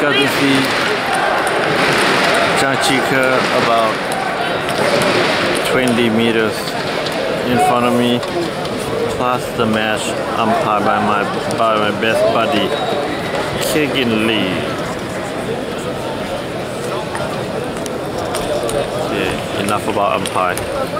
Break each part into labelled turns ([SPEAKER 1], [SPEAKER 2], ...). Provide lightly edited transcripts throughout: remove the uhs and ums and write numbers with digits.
[SPEAKER 1] got to see ZJK about 20 meters in front of me, plus the match umpired by my best buddy, Kagin. Yeah, enough about umpire.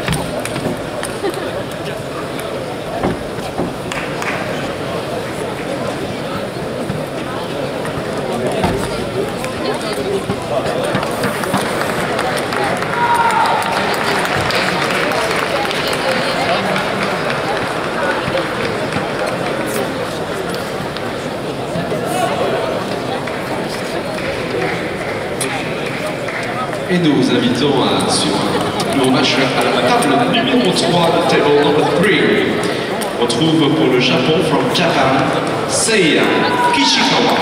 [SPEAKER 2] Et nous vous invitons à suivre le match à la table numéro 3 de table number 3. On retrouve pour le Japon, from Japan, Seiya Kishikawa.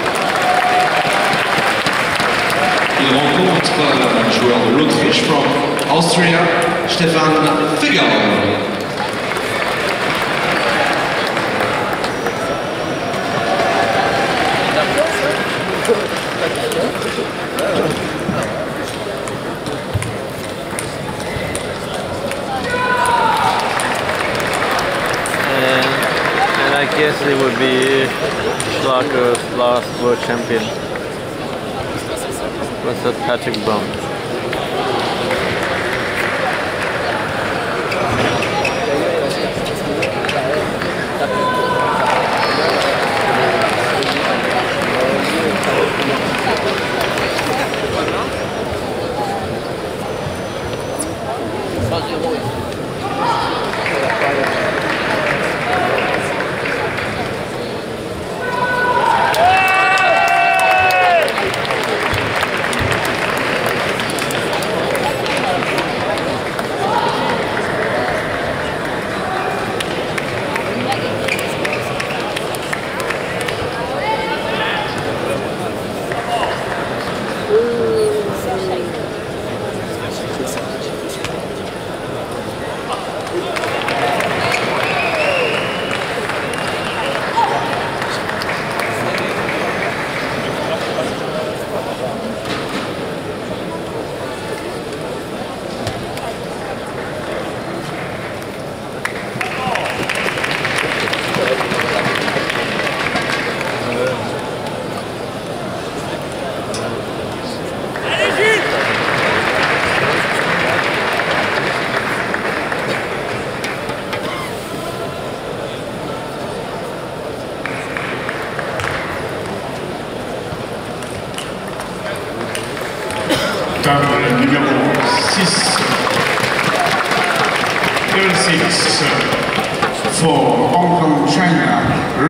[SPEAKER 2] Il rencontre un joueur de l'Autriche, from Austria, Stefan Figel.
[SPEAKER 1] I guess it would be Schlager's last world champion. What's that, Patrick Bum?
[SPEAKER 3] Table numéro 6, 36, for Hong Kong, China.